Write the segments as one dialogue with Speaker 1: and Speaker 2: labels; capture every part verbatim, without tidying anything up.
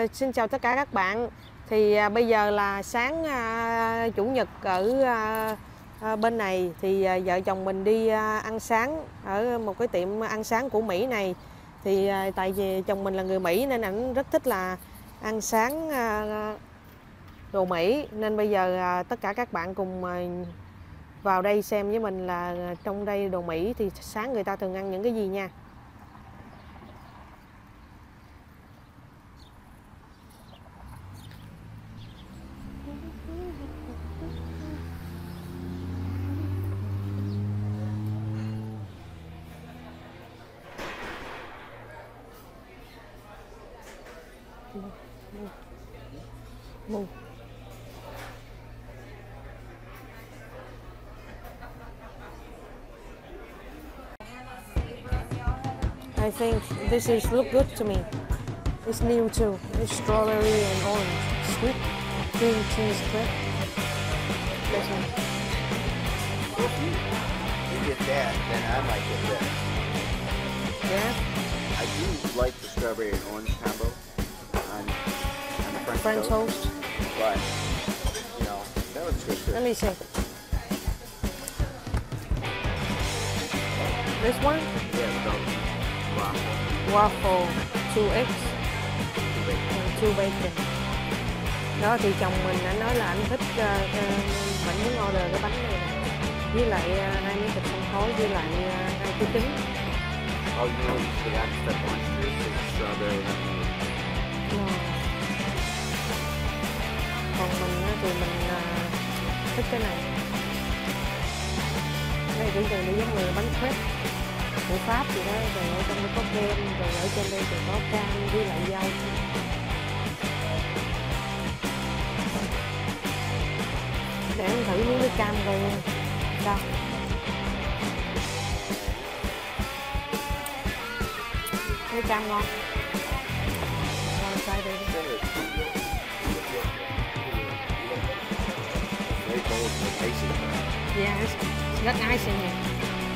Speaker 1: uh, xin chào tất cả các bạn. Thì uh, bây giờ là sáng uh, chủ nhật ở uh, uh, bên này thì uh, vợ chồng mình đi uh, ăn sáng ở một cái tiệm ăn sáng của Mỹ này. Thì uh, tại vì chồng mình là người Mỹ nên ảnh rất thích là ăn sáng uh, đồ Mỹ, nên bây giờ uh, tất cả các bạn cùng uh, vào đây xem với mình là trong đây đồ Mỹ thì sáng người ta thường ăn những cái gì nha. Move. I think this is look good to me. It's new too. It's strawberry and orange. Sweet cream cheese crepe. This one.
Speaker 2: If you, you get that, then I might get this.
Speaker 1: Yeah.
Speaker 2: I do like the strawberry and orange combo on, on the French,
Speaker 1: French
Speaker 2: toast,
Speaker 1: toast.
Speaker 2: but you know that looks good too.
Speaker 1: Let me see. This one?
Speaker 2: Yeah, the waffle.
Speaker 1: Waffle two eggs
Speaker 2: Two bacon.
Speaker 1: and two bacon. Đó thì chồng mình đã nói là anh thích uh, uh, mình muốn order cái bánh này nè, với lại uh, hai miếng thịt xông khói với lại uh, hai cái trứng.
Speaker 2: Oh, you know what you forgot to step on here is strawberry and onion.
Speaker 1: No. Còn mình á thì mình uh, thích cái này. Cái này tưởng chừng nó giống như bánh crepe của Pháp vậy đó, rồi ở trong đây có kem, rồi ở trên đây thì có cam với lại rau. Để em thử miếng nước cam coi nha. Sao? Nước cam ngon. Ngon sai đây.
Speaker 2: Very cold with icing.
Speaker 1: Yeah, it's, it's got ice in here.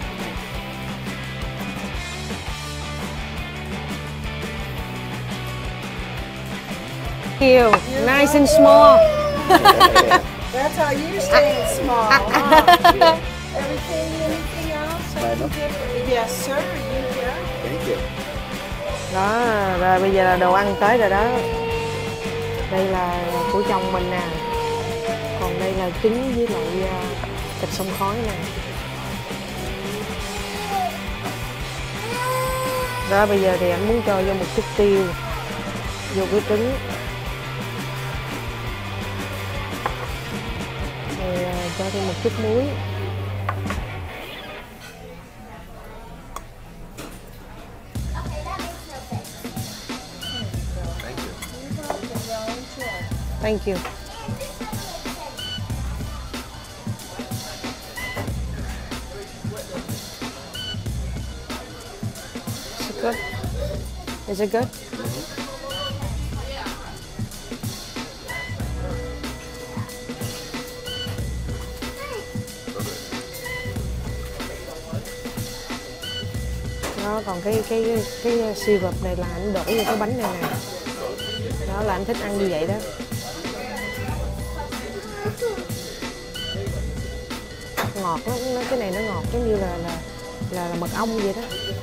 Speaker 1: Thank you. Nice and small.
Speaker 3: That's how you stay small. Huh? Everything, anything else? Something different? Yes, sir. You yeah.
Speaker 2: Thank you.
Speaker 1: Đó, rồi bây giờ là đồ ăn tới rồi đó. Đây là của chồng mình nè. Còn đây là trứng với lại uh, thịt xông khói nè. Đó, bây giờ thì anh muốn cho vô một chút tiêu vô cái trứng. Rồi uh, cho thêm một chút muối.
Speaker 2: Thank you.
Speaker 1: Thank you. Is it good? Is it good? Đó, còn cái cái cái, cái syrup này là anh đổ vô cái bánh này nè. Đó là anh thích ăn như vậy đó. Ngọt lắm, nó cái này nó ngọt giống như là là là, là mật ong vậy đó.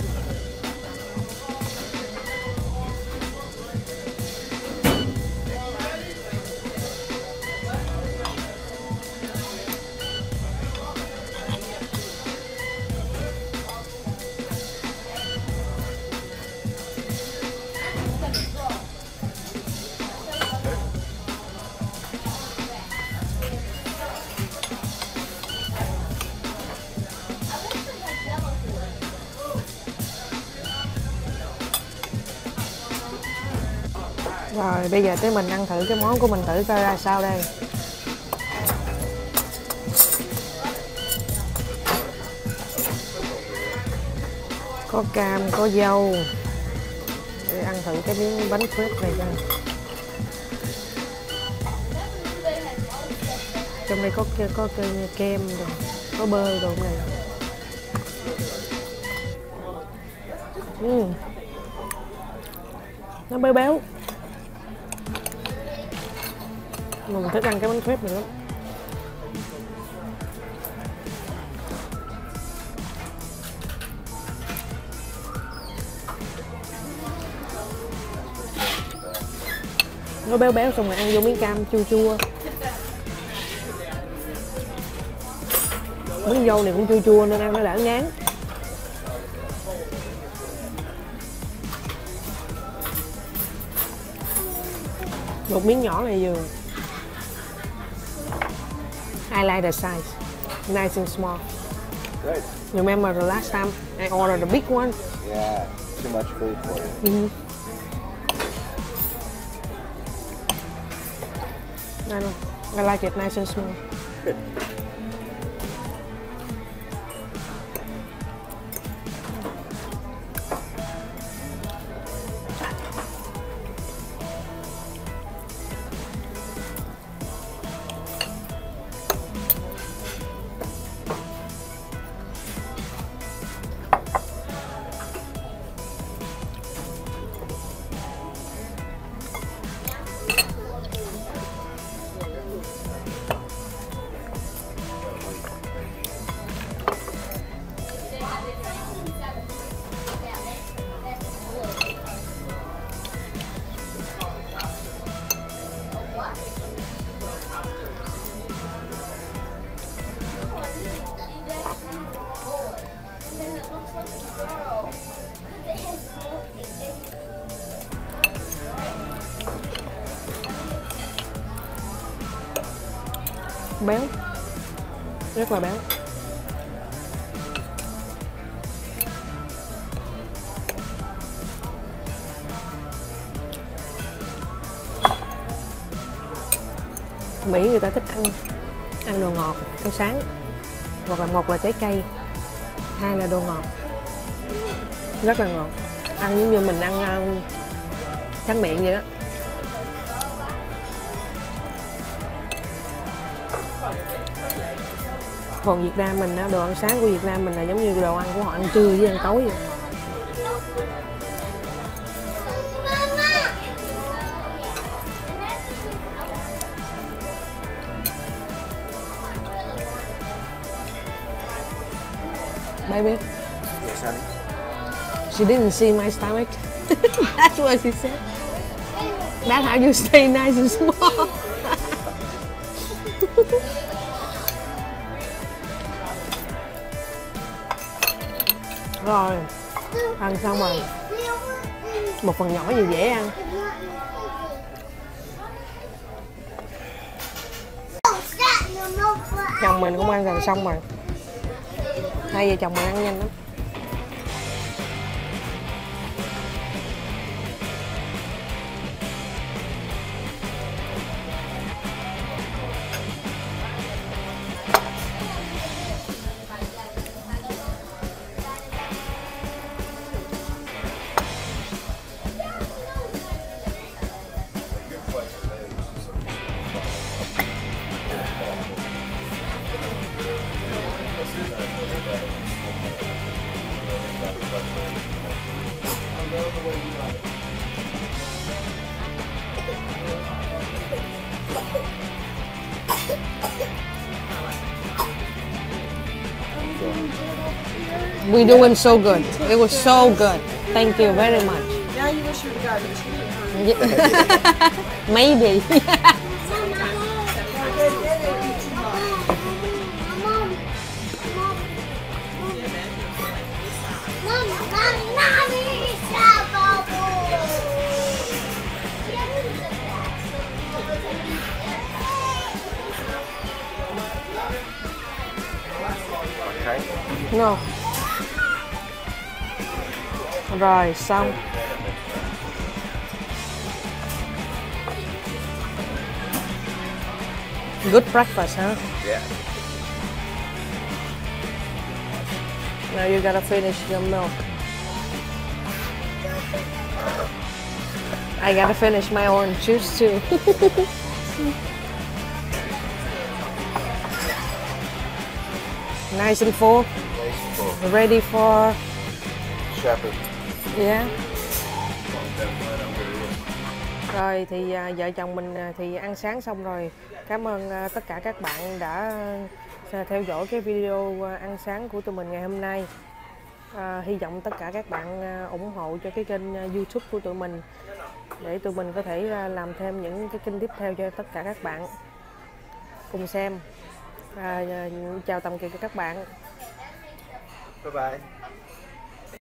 Speaker 1: Rồi bây giờ tới mình ăn thử cái món của mình thử coi ra sao đây. Có cam, có dâu. Để ăn thử cái miếng bánh crepe này coi. Trong đây có có kem rồi, có bơ rồi này. Ừ. Nó béo béo. Mình thích ăn cái bánh crepe này lắm. Nó béo béo xong rồi ăn vô miếng cam chua chua. Miếng dâu này cũng chua chua nên ăn nó đỡ ngán. Một miếng nhỏ này vừa. I like the size, nice and small.
Speaker 2: Good.
Speaker 1: Remember the last time I ordered the big one?
Speaker 2: Yeah, too much food for you.
Speaker 1: Mm-hmm. I know. I like it nice and small. Béo, rất là béo. Mỹ người ta thích ăn ăn đồ ngọt, ăn sáng, hoặc là một là trái cây, hai là đồ ngọt, rất là ngọt, ăn giống như mình ăn uh, tráng miệng vậy đó. Còn Việt Nam mình đồ ăn sáng của Việt Nam mình là giống như đồ ăn của họ ăn trưa với ăn tối vậy. Baby,
Speaker 2: Yes, honey.
Speaker 1: she didn't see my stomach. That's what she said. That's how you stay nice and small. Rồi, ăn xong rồi. Một phần nhỏ gì dễ ăn. Chồng mình cũng ăn gần xong rồi. Hai vợ chồng mình ăn nhanh lắm. We're doing so good. It was so good. Thank you very much.
Speaker 3: Now you wish you would have gotten cheaper.
Speaker 1: Maybe.
Speaker 2: Okay.
Speaker 1: No. Rồi xong. Good breakfast, huh?
Speaker 2: Yeah.
Speaker 1: Now you gotta finish your milk. I gotta finish my orange juice too. Nice and full.
Speaker 2: Nice and full.
Speaker 1: Ready for,
Speaker 2: Shepherd.
Speaker 1: yeah. Rồi thì à, vợ chồng mình à, thì ăn sáng xong rồi. Cảm ơn à, tất cả các bạn đã à, theo dõi cái video à, ăn sáng của tụi mình ngày hôm nay. À, hy vọng tất cả các bạn à, ủng hộ cho cái kênh à, YouTube của tụi mình để tụi mình có thể à, làm thêm những cái kênh tiếp theo cho tất cả các bạn cùng xem. À, chào tạm biệt các bạn.
Speaker 2: Bye bye.